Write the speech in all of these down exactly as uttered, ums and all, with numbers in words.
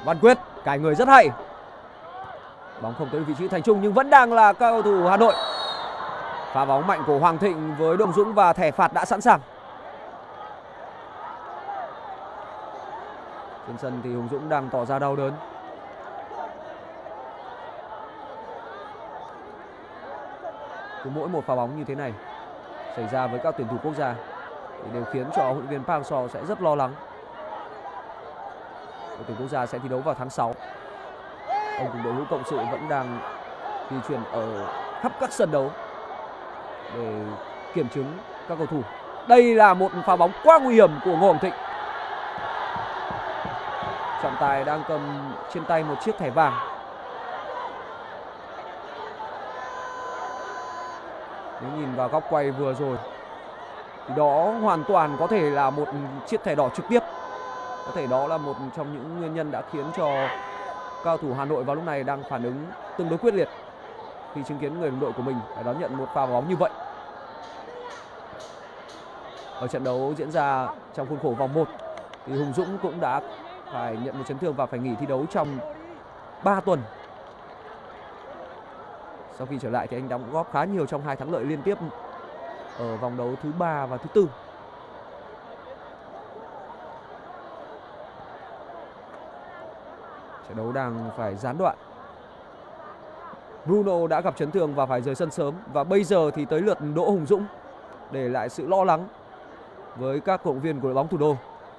Văn Quyết cài người rất hay. Bóng không tới vị trí thành trung nhưng vẫn đang là các cầu thủ Hà Nội. Pha bóng mạnh của Hoàng Thịnh với Đỗ Hùng Dũng và thẻ phạt đã sẵn sàng. Trên sân thì Hùng Dũng đang tỏ ra đau đớn. Cứ mỗi một pha bóng như thế này xảy ra với các tuyển thủ quốc gia thì đều khiến cho huấn luyện viên Park Hang-seo sẽ rất lo lắng. Đội tuyển quốc gia sẽ thi đấu vào tháng sáu. Ông cùng đội hữu cộng sự vẫn đang di chuyển ở khắp các sân đấu để kiểm chứng các cầu thủ. Đây là một pha bóng quá nguy hiểm của Ngô Hoàng Thịnh. Trọng tài đang cầm trên tay một chiếc thẻ vàng. Nếu nhìn vào góc quay vừa rồi thì đó hoàn toàn có thể là một chiếc thẻ đỏ trực tiếp. Có thể đó là một trong những nguyên nhân đã khiến cho cao thủ Hà Nội vào lúc này đang phản ứng tương đối quyết liệt khi chứng kiến người đồng đội của mình phải đón nhận một pha bóng như vậy. Ở trận đấu diễn ra trong khuôn khổ vòng một thì Hùng Dũng cũng đã phải nhận một chấn thương và phải nghỉ thi đấu trong ba tuần. Sau khi trở lại thì anh đóng góp khá nhiều trong hai thắng lợi liên tiếp ở vòng đấu thứ ba và thứ tư. Trận đấu đang phải gián đoạn. Bruno đã gặp chấn thương và phải rời sân sớm. Và bây giờ thì tới lượt Đỗ Hùng Dũng, để lại sự lo lắng với các cổ động viên của đội bóng thủ đô.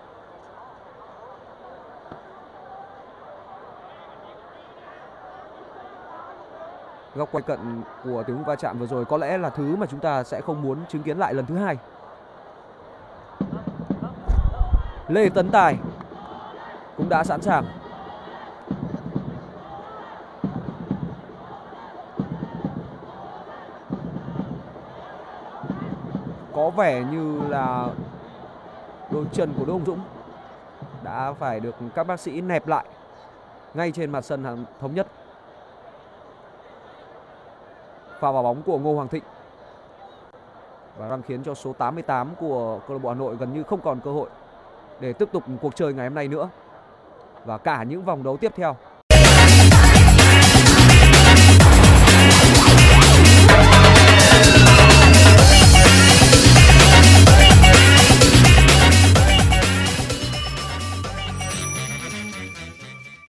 Góc quay cận của tiếng va chạm vừa rồi có lẽ là thứ mà chúng ta sẽ không muốn chứng kiến lại lần thứ hai. Lê Tấn Tài cũng đã sẵn sàng. Có vẻ như là đôi chân của Đỗ Hùng Dũng đã phải được các bác sĩ nẹp lại ngay trên mặt sân Thống Nhất. Pha vào bóng của Ngô Hoàng Thịnh và đang khiến cho số tám mươi tám của câu lạc bộ Hà Nội gần như không còn cơ hội để tiếp tục cuộc chơi ngày hôm nay nữa và cả những vòng đấu tiếp theo.